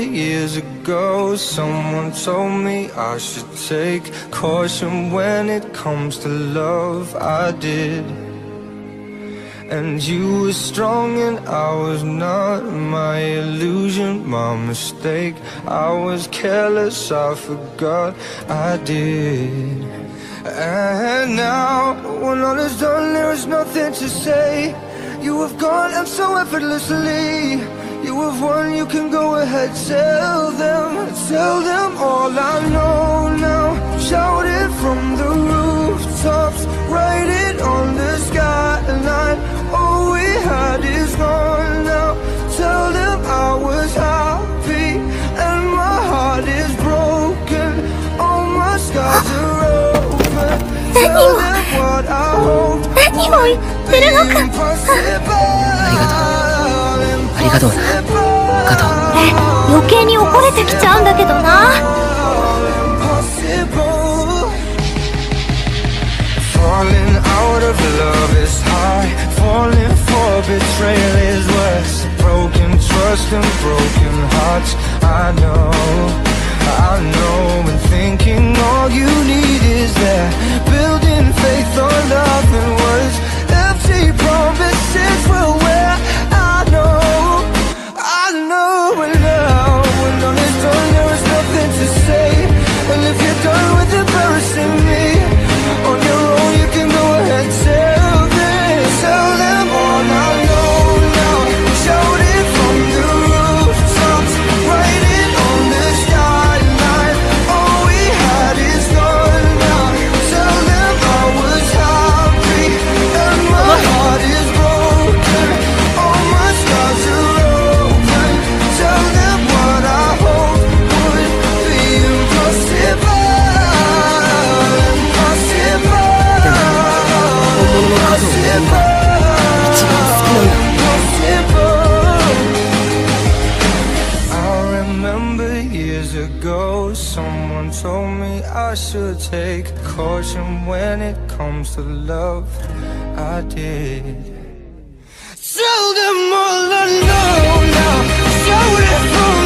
years ago, someone told me I should take caution when it comes to love. I did. And you were strong and I was not. My illusion, my mistake. I was careless, I forgot I did. And now, when all is done, there is nothing to say. You have gone and so effortlessly. You have won, you can go ahead, tell them all I know now. Shout it from the rooftops, write it on the skyline. All we had is gone now. Tell them I was happy and my heart is broken. All my scars are open. Tell them what I hope would be impossible. ありがとうな、加藤。 余計に怒れてきちゃうんだけどな。 Falling out of love is high. Falling for betrayal is worse. Broken trust and broken hearts. I know, and thinking all you need is there. Building faith on nothing words. Empty promises will wear. I know, and now when all is done, there is nothing to say. And if you're done with embarrassing me on your own, you can go ahead, tell them all I know now. Shout it from the rooftops, write it on the skyline. All we had is gone now. Tell them I was happy and my heart is broken. All my scars are open. Tell them what I hope would be impossible. I remember years ago, someone told me I should take caution when it comes to love. I did. Tell them all I know now. Shout it from